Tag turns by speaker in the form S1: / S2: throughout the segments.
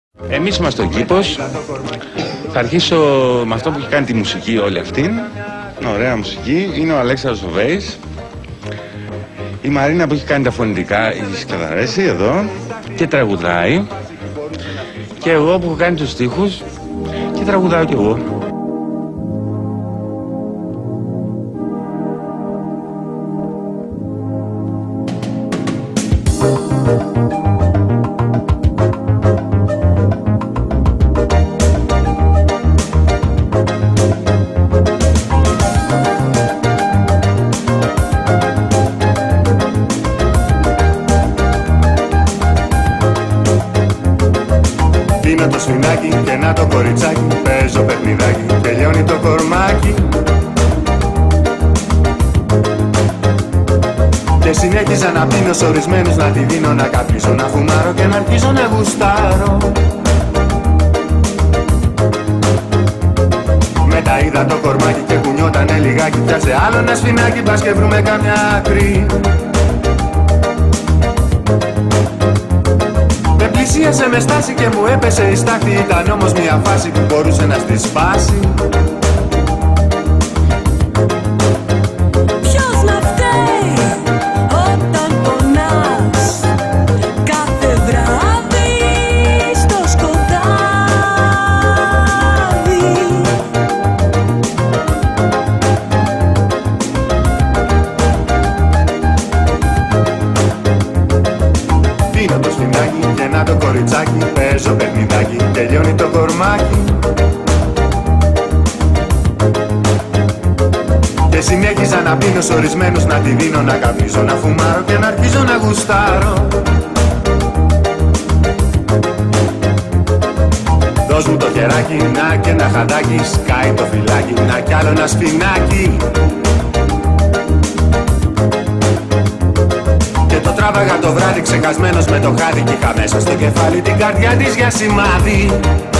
S1: Εμείς είμαστε ο Κήπος. Θα αρχίσω με αυτό που έχει κάνει τη μουσική όλη αυτήν. Ωραία μουσική. Είναι ο Αλέξανδρος ο Βέης. Η Μαρίνα που έχει κάνει τα φωνητικά, η σκεδαρέσει εδώ και τραγουδάει. Και εγώ που έχω κάνει τους στίχους και τραγουδάω κι εγώ.
S2: Δίνω το σφινάκι και να το κοριτσάκι, παίζω παιχνιδάκι, τελειώνει το κορμάκι. Και συνέχιζα να πίνω σ' ορισμένους, να τη δίνω να καπνίσω, να φουμάρω και να αρχίζω να γουστάρω. Μετά είδα το κορμάκι και κουνιότανε λιγάκι, πιάσε άλλο ένα σφινάκι, πας και βρούμε καμιά άκρη. Πλησίασε με στάση και μου έπεσε η στάχτη. Ήταν όμως μια φάση που μπορούσε να στη σπάσει.
S3: Ποιος να φταίει όταν πονάς κάθε βράδυ στο σκοτάδι.
S2: Δίνω το σφινάκι και να το κοριτσάκι, παίζω παιχνιδάκι, τελειώνει το κορμάκι. Και συνέχιζα να πίνω σ' ορισμένους, να τη δίνω να καπνίζω, να φουμάρω και να αρχίζω να γουστάρω. Δώσ' μου το χεράκι, να και ένα χαντάκι, σκάει το φυλάκι, να κι άλλο ένα σφινάκι. Τράβαγα το βράδυ ξεχασμένος με το χάδι κι είχα μέσα στο κεφάλι την καρδιά της για σημάδι.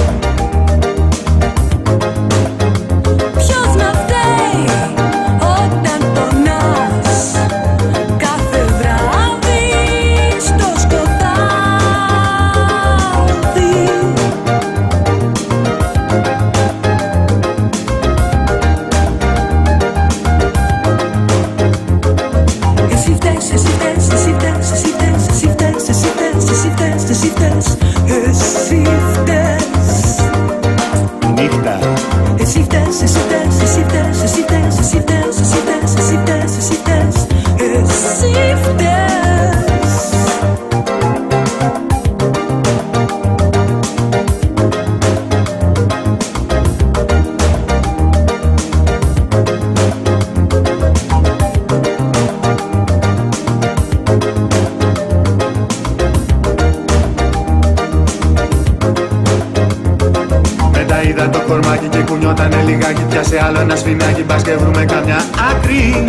S3: Ποιος να φταίει όταν πονάς κάθε βράδυ στο σκοτάδι. Εσύ φταίς, εσύ φταίς, εσύ φταίς, εσύ φταίς, εσύ φταίς, εσύ φταίς, εσύ φταίς, εσύ φταίς, εσύ φταίς.
S2: Νύχτα.
S3: Εσύ φταίς, εσύ φταίς, εσύ φταίς, εσύ φταίς, εσύ φταίς, εσύ φταίς, εσύ φταίς, εσύ φταίς, εσύ φταίς.
S2: Είδα το κορμάκι και κουνιότανε λιγάκι, πιάσε άλλο ένα σφινάκι, μπας και βρούμε καμιά άκρη.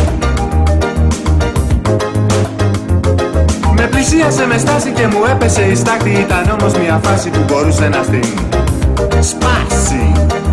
S2: Με πλησίασε με στάση και μου έπεσε η στάχτη. Ήταν όμως μια φάση που μπορούσε να στην σπάσει.